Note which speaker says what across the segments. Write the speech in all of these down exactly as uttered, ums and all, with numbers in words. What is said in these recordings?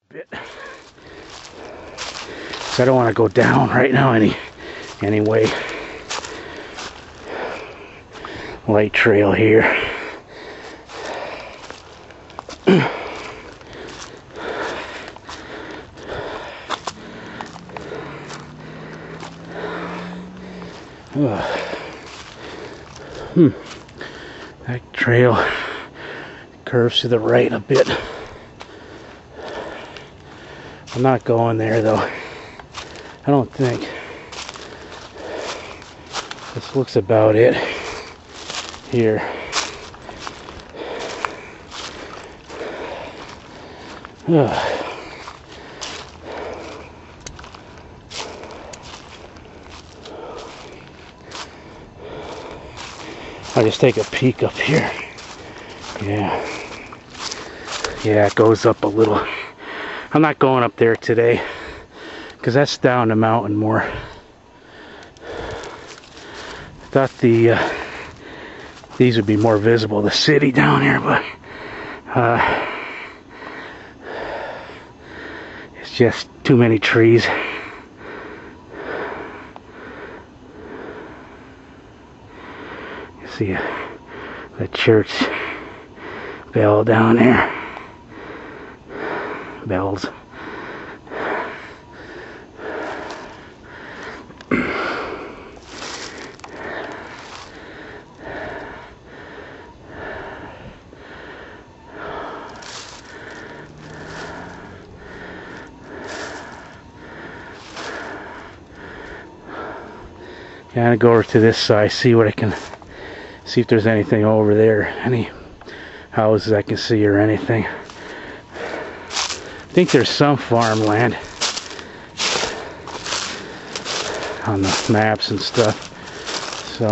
Speaker 1: bit. So I don't want to go down right now any anyway. Light trail here. Hmm. That trail curves to the right a bit. I'm not going there though. I don't think. This looks about it here. Ugh. I'll just take a peek up here. Yeah. Yeah, it goes up a little. I'm not going up there today because that's down the mountain more. I thought the uh, these would be more visible, the city down here, but uh, it's just too many trees. You see uh, the church bell down there. Bells. I'm gonna go over to this side, see what I can see if there's anything over there, any houses I can see or anything. I think there's some farmland on the maps and stuff, so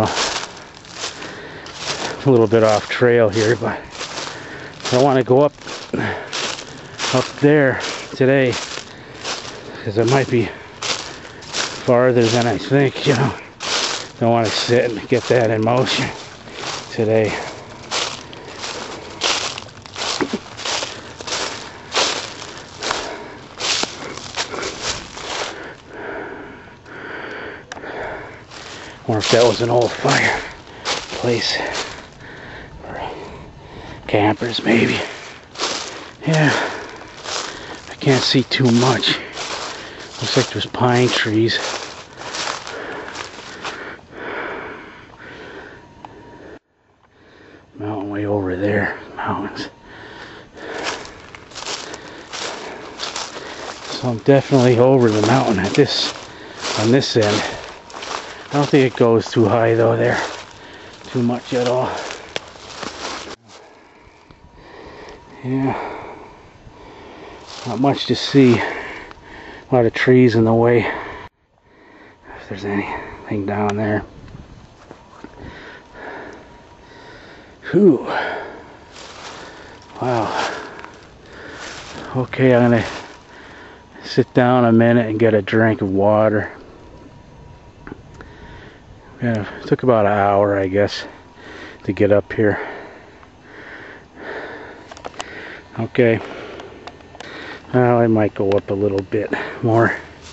Speaker 1: a little bit off trail here, but I want to go up up there today because it might be farther than I think, you know. Don't want to sit and get that in motion today. Or if that was an old fireplace for campers, maybe. Yeah, I can't see too much. Looks like there's pine trees. Mountain way over there, mountains. So I'm definitely over the mountain at this, on this end. I don't think it goes too high though there, too much at all. Yeah, not much to see. A lot of trees in the way. If there's anything down there. Whew. Wow. Okay, I'm gonna sit down a minute and get a drink of water. Yeah, it took about an hour, I guess, to get up here. Okay. Well, I might go up a little bit more.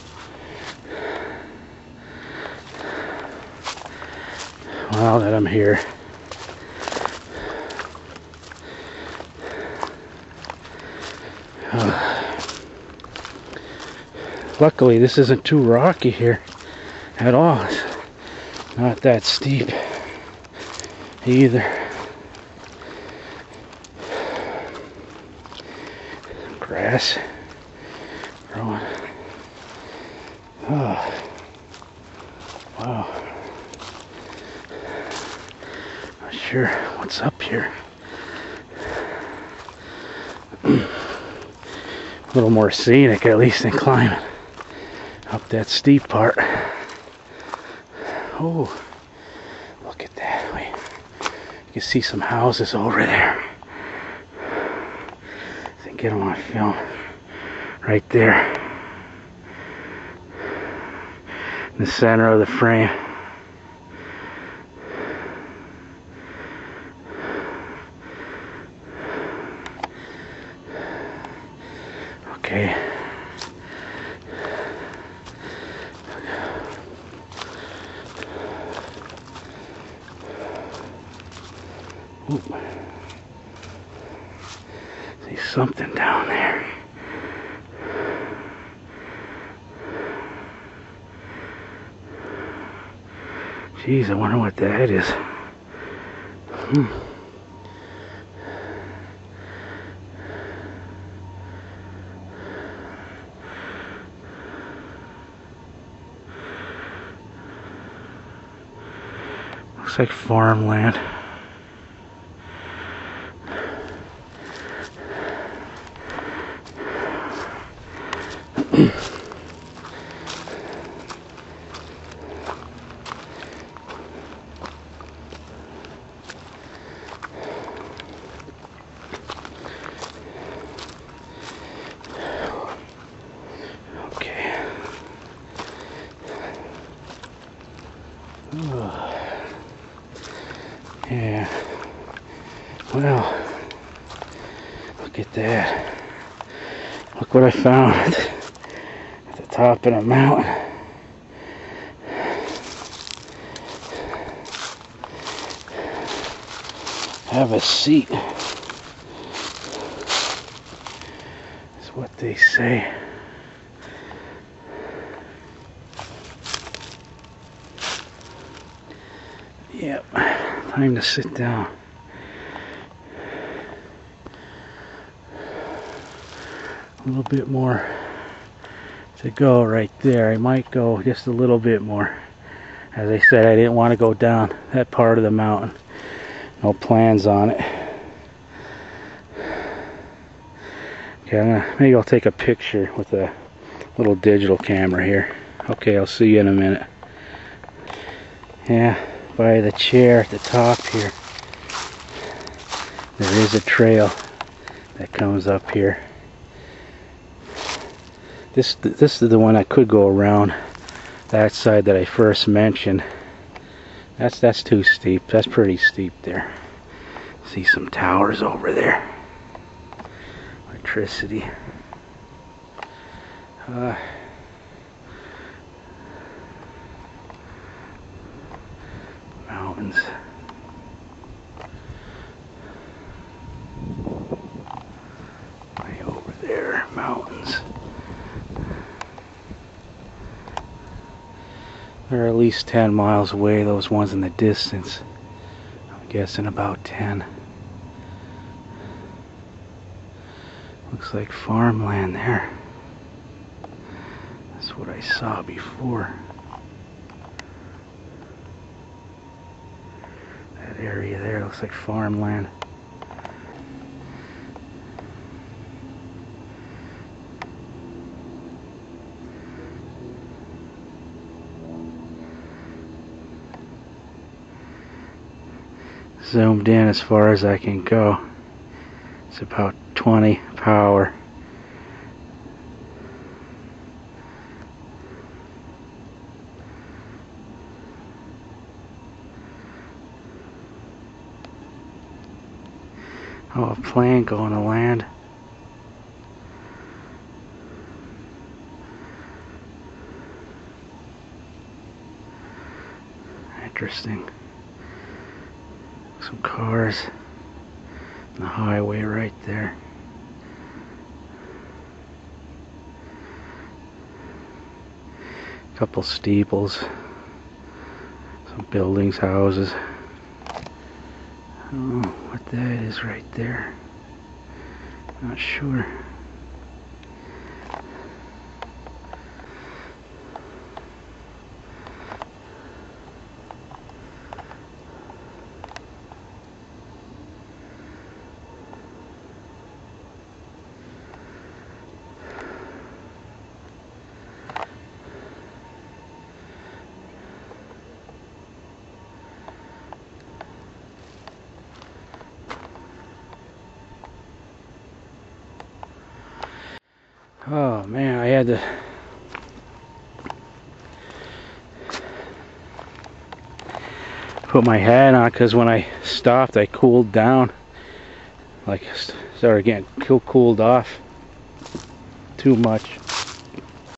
Speaker 1: Now that I'm here. Uh, luckily, this isn't too rocky here at all. It's not that steep either. Grass growing. Oh, wow. Not sure what's up here. A little more scenic, at least, than climbing up that steep part. Oh, look at that. Wait. You can see some houses over there. I think I don't want to film right there in the center of the frame. Okay, Okay. Ooh. See something down there. Jeez, I wonder what that is. Hmm. Looks like farmland. Yeah, well, look at that. Look what I found at the top of the mountain. Have a seat. That's what they say. Yep, time to sit down. A little bit more to go right there. I might go just a little bit more. As I said, I didn't want to go down that part of the mountain. No plans on it. Okay, I'm gonna, maybe I'll take a picture with a little digital camera here. Okay, I'll see you in a minute. Yeah. By the chair at the top here, there is a trail that comes up here. This this is the one I could go around that side that I first mentioned. That's that's too steep. That's pretty steep there. See some towers over there. Electricity. Uh, mountains. Way over there, mountains. They're at least ten miles away, those ones in the distance. I'm guessing about ten. Looks like farmland there. That's what I saw before. That area there looks like farmland. Zoomed in as far as I can go. It's about twenty power. Oh, a plane going to land. Interesting. Some cars on the highway right there. A couple steeples. Some buildings, houses. I don't know what that is right there. Not sure. Oh man, I had to put my hat on because when I stopped I cooled down, like started getting cooled off. too much.